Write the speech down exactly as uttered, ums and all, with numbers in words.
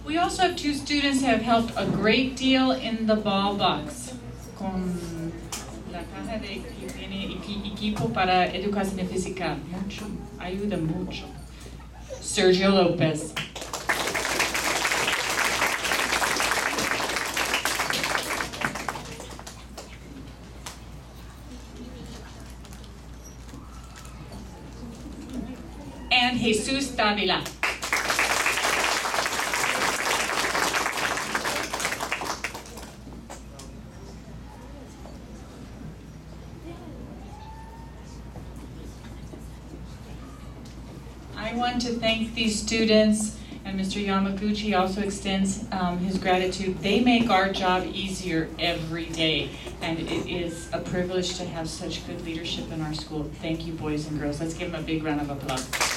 We also have two students who have helped a great deal in the ball box. Con la caja de que tiene equipo para educación física. Mucho, ayuda mucho. Sergio Lopez. And Jesus Davila. I want to thank these students, and Mister Yamaguchi also extends um, his gratitude. They make our job easier every day, and it is a privilege to have such good leadership in our school. Thank you, boys and girls. Let's give them a big round of applause.